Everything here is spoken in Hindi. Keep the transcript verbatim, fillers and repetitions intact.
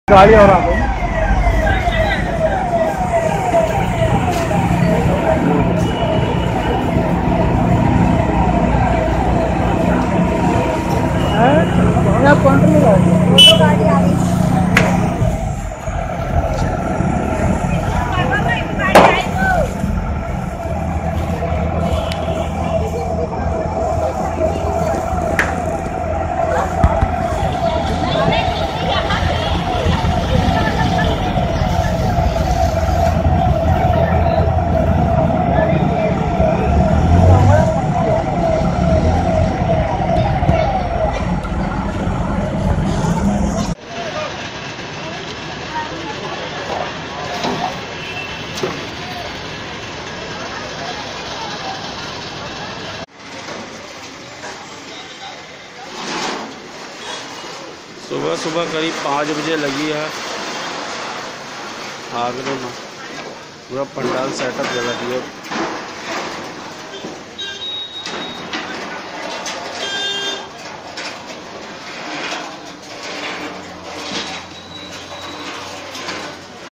गाड़ी और आ गई। गाड़ी आ गई। सुबह सुबह करीब पाँच बजे लगी है आग में, पूरा पंडाल सेटअप जला दिया।